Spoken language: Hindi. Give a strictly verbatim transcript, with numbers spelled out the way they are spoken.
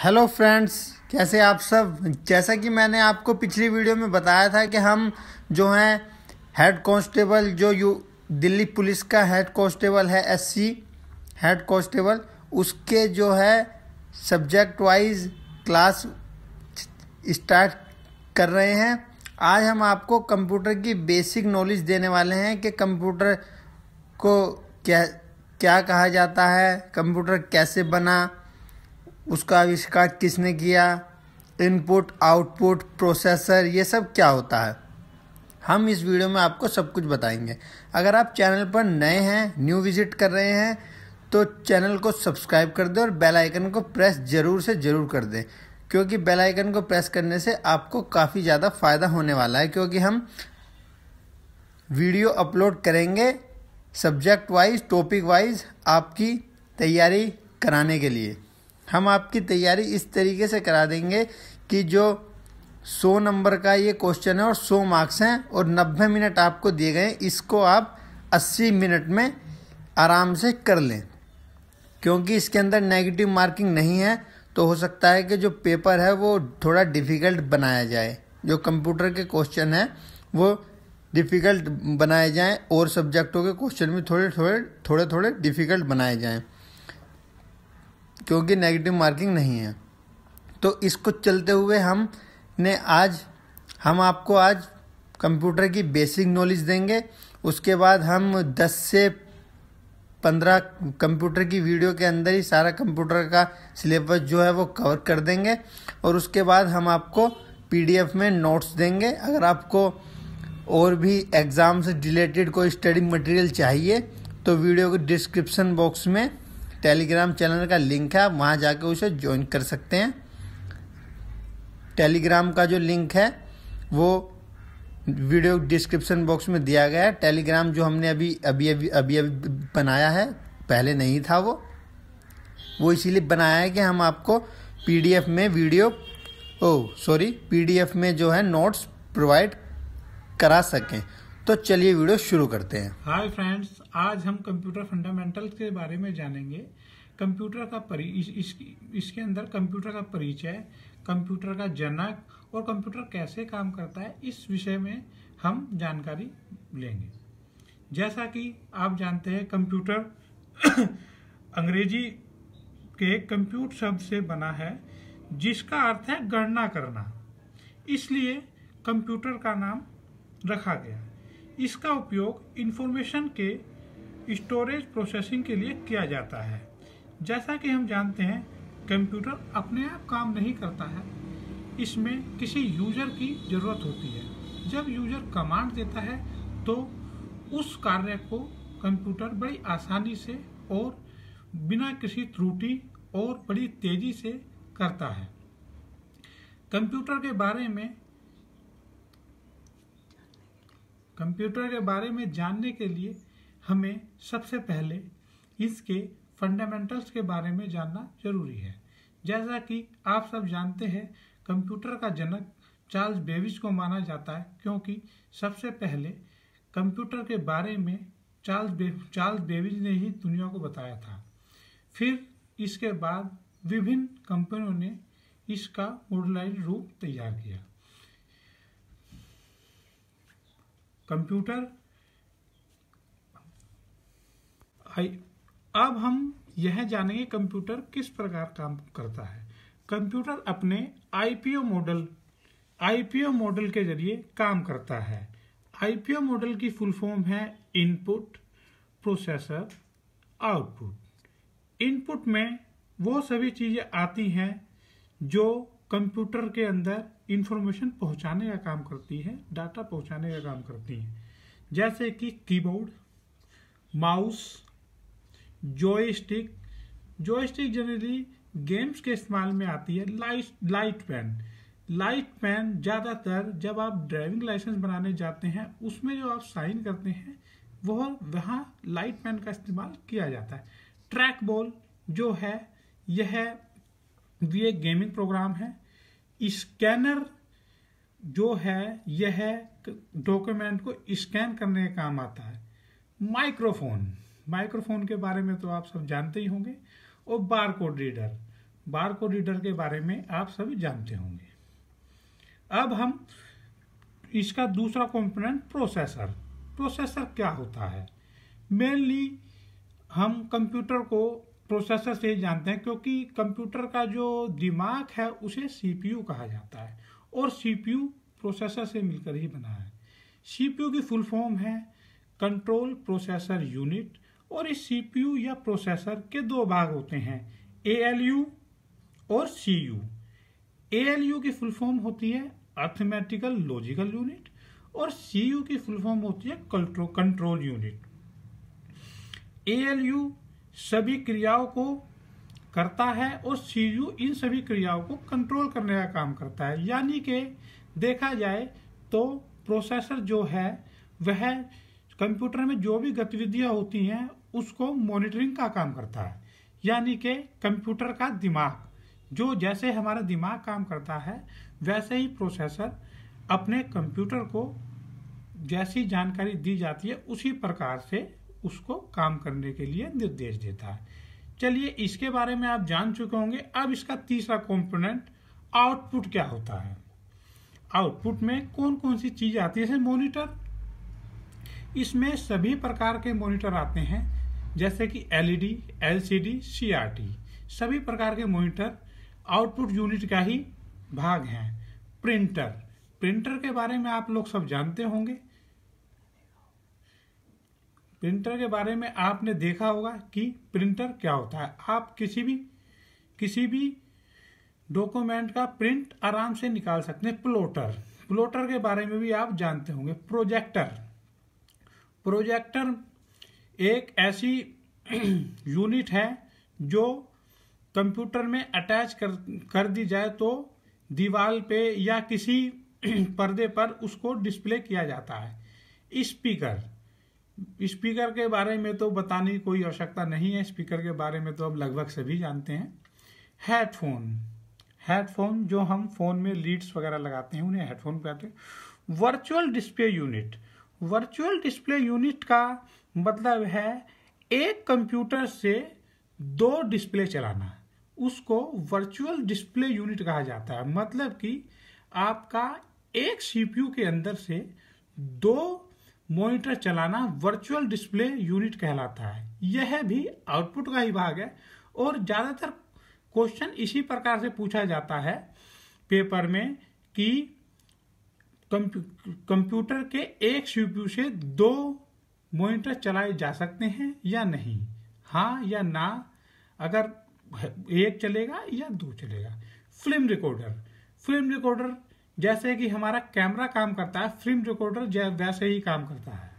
हेलो फ्रेंड्स, कैसे आप सब। जैसा कि मैंने आपको पिछली वीडियो में बताया था कि हम जो हैं हेड कांस्टेबल जो यू दिल्ली पुलिस का हेड कांस्टेबल है, एससी हेड कांस्टेबल, उसके जो है सब्जेक्ट वाइज क्लास स्टार्ट कर रहे हैं। आज हम आपको कंप्यूटर की बेसिक नॉलेज देने वाले हैं कि कंप्यूटर को क्या क्या कहा जाता है, कंप्यूटर कैसे बना, उसका आविष्कार किसने किया, इनपुट आउटपुट प्रोसेसर, ये सब क्या होता है। हम इस वीडियो में आपको सब कुछ बताएंगे। अगर आप चैनल पर नए हैं, न्यू विजिट कर रहे हैं, तो चैनल को सब्सक्राइब कर दें और बेल आइकन को प्रेस ज़रूर से ज़रूर कर दें, क्योंकि बेल आइकन को प्रेस करने से आपको काफ़ी ज़्यादा फ़ायदा होने वाला है। क्योंकि हम वीडियो अपलोड करेंगे सब्जेक्ट वाइज, टॉपिक वाइज, आपकी तैयारी कराने के लिए। हम आपकी तैयारी इस तरीके से करा देंगे कि जो सौ नंबर का ये क्वेश्चन है और सौ मार्क्स हैं और नब्बे मिनट आपको दिए गए, इसको आप अस्सी मिनट में आराम से कर लें। क्योंकि इसके अंदर नेगेटिव मार्किंग नहीं है, तो हो सकता है कि जो पेपर है वो थोड़ा डिफ़िकल्ट बनाया जाए। जो कंप्यूटर के क्वेश्चन हैं वो डिफ़िकल्ट बनाए जाएं और सब्जेक्टों के क्वेश्चन भी थोड़े थोड़े थोड़े थोड़े डिफ़िकल्ट बनाए जाएं, क्योंकि नेगेटिव मार्किंग नहीं है। तो इसको चलते हुए हम ने आज हम आपको आज कंप्यूटर की बेसिक नॉलेज देंगे। उसके बाद हम दस से पंद्रह कंप्यूटर की वीडियो के अंदर ही सारा कंप्यूटर का सिलेबस जो है वो कवर कर देंगे। और उसके बाद हम आपको पीडीएफ में नोट्स देंगे। अगर आपको और भी एग्ज़ाम से रिलेटेड कोई स्टडी मटेरियल चाहिए तो वीडियो के डिस्क्रिप्शन बॉक्स में टेलीग्राम चैनल का लिंक है, आप वहाँ जाके उसे ज्वाइन कर सकते हैं। टेलीग्राम का जो लिंक है वो वीडियो डिस्क्रिप्शन बॉक्स में दिया गया है। टेलीग्राम जो हमने अभी अभी अभी अभी अभी बनाया है, पहले नहीं था वो वो इसीलिए बनाया है कि हम आपको पीडीएफ में वीडियो ओ सॉरी पीडीएफ में जो है नोट्स प्रोवाइड करा सकें। तो चलिए वीडियो शुरू करते हैं। हाय फ्रेंड्स, आज हम कंप्यूटर फंडामेंटल्स के बारे में जानेंगे। कंप्यूटर का परि इस, इस, इसके अंदर कंप्यूटर का परिचय, कंप्यूटर का जनक और कंप्यूटर कैसे काम करता है, इस विषय में हम जानकारी लेंगे। जैसा कि आप जानते हैं, कंप्यूटर अंग्रेजी के कंप्यूट शब्द से बना है, जिसका अर्थ है गणना करना। इसलिए कंप्यूटर का नाम रखा गया। इसका उपयोग इंफॉर्मेशन के स्टोरेज प्रोसेसिंग के लिए किया जाता है। जैसा कि हम जानते हैं, कंप्यूटर अपने आप काम नहीं करता है, इसमें किसी यूजर की ज़रूरत होती है। जब यूजर कमांड देता है तो उस कार्य को कंप्यूटर बड़ी आसानी से और बिना किसी त्रुटि और बड़ी तेज़ी से करता है। कंप्यूटर के बारे में कंप्यूटर के बारे में जानने के लिए हमें सबसे पहले इसके फंडामेंटल्स के बारे में जानना जरूरी है। जैसा कि आप सब जानते हैं, कंप्यूटर का जनक चार्ल्स बेबेज को माना जाता है, क्योंकि सबसे पहले कंप्यूटर के बारे में चार्ल्स बे, चार्ल्स बेबेज ने ही दुनिया को बताया था। फिर इसके बाद विभिन्न कंपनियों ने इसका मॉड्यूलर रूप तैयार किया। कंप्यूटर अब हम यह जानेंगे कंप्यूटर किस प्रकार काम करता है। कंप्यूटर अपने आईपीओ मॉडल आईपीओ मॉडल के जरिए काम करता है। आईपीओ मॉडल की फुल फॉर्म है इनपुट प्रोसेसर आउटपुट। इनपुट में वो सभी चीजें आती हैं जो कंप्यूटर के अंदर इंफॉर्मेशन पहुंचाने का काम करती है, डाटा पहुंचाने का काम करती है। जैसे कि keyboard, mouse, joystick. Joystick generally games के इस्तेमाल में आती है। Light light pen light pen ज़्यादातर जब आप ड्राइविंग लाइसेंस बनाने जाते हैं, उसमें जो आप साइन करते हैं वह वहाँ लाइट पेन का इस्तेमाल किया जाता है। ट्रैक बॉल जो है, यह भी एक गेमिंग प्रोग्राम है। स्कैनर जो है, यह डॉक्यूमेंट को स्कैन करने का काम आता है। माइक्रोफोन माइक्रोफोन के बारे में तो आप सब जानते ही होंगे। और बारकोड रीडर बारकोड रीडर के बारे में आप सभी जानते होंगे। अब हम इसका दूसरा कंपोनेंट प्रोसेसर। प्रोसेसर क्या होता है? मेनली हम कंप्यूटर को प्रोसेसर से ही जानते हैं, क्योंकि कंप्यूटर का जो दिमाग है उसे सीपीयू कहा जाता है और सीपीयू प्रोसेसर से मिलकर ही बना है। सीपीयू की फुल फॉर्म है कंट्रोल प्रोसेसर यूनिट, और इस सीपीयू या प्रोसेसर के दो भाग होते हैं, एएलयू और सीयू। एएलयू की फुल फॉर्म होती है अर्थमेटिकल लॉजिकल यूनिट और सीयू की फुल फॉर्म होती है कंट्रोल यूनिट। एएलयू सभी क्रियाओं को करता है और सीयू इन सभी क्रियाओं को कंट्रोल करने का काम करता है। यानी कि देखा जाए तो प्रोसेसर जो है वह कंप्यूटर में जो भी गतिविधियां होती हैं उसको मॉनिटरिंग का काम करता है। यानी कि कंप्यूटर का दिमाग, जो जैसे हमारा दिमाग काम करता है वैसे ही प्रोसेसर अपने कंप्यूटर को जैसी जानकारी दी जाती है उसी प्रकार से उसको काम करने के लिए निर्देश देता है। चलिए, इसके बारे में आप जान चुके होंगे। अब इसका तीसरा कंपोनेंट आउटपुट क्या होता है। आउटपुट में कौन कौन सी चीज आती है? जैसे मॉनिटर, इसमें सभी प्रकार के मॉनिटर आते हैं, जैसे कि एलईडी, एलसीडी, सीआरटी, सभी प्रकार के मॉनिटर आउटपुट यूनिट का ही भाग हैं। प्रिंटर, प्रिंटर के बारे में आप लोग सब जानते होंगे। प्रिंटर के बारे में आपने देखा होगा कि प्रिंटर क्या होता है। आप किसी भी किसी भी डॉक्यूमेंट का प्रिंट आराम से निकाल सकते हैं। प्लॉटर, प्लॉटर के बारे में भी आप जानते होंगे। प्रोजेक्टर, प्रोजेक्टर एक ऐसी यूनिट है जो कंप्यूटर में अटैच कर कर दी जाए तो दीवार पे या किसी पर्दे पर उसको डिस्प्ले किया जाता है। स्पीकर, स्पीकर के बारे में तो बताने की कोई आवश्यकता नहीं है, स्पीकर के बारे में तो अब लगभग सभी जानते हैं। हेडफोन, हेडफोन जो हम फोन में लीड्स वगैरह लगाते हैं उन्हें हेडफोन कहते हैं। Virtual display unit, virtual display unit का मतलब है एक कंप्यूटर से दो डिस्प्ले चलाना, उसको वर्चुअल डिस्प्ले यूनिट कहा जाता है। मतलब कि आपका एक सीपीयू के अंदर से दो मॉनिटर चलाना वर्चुअल डिस्प्ले यूनिट कहलाता है। यह भी आउटपुट का ही भाग है और ज्यादातर क्वेश्चन इसी प्रकार से पूछा जाता है पेपर में कि कंप्यूटर के एक सीपीयू से दो मॉनिटर चलाए जा सकते हैं या नहीं, हाँ या ना, अगर एक चलेगा या दो चलेगा। फिल्म रिकॉर्डर, फिल्म रिकॉर्डर जैसे कि हमारा कैमरा काम करता है, फिल्म रिकॉर्डर वैसे ही काम करता है।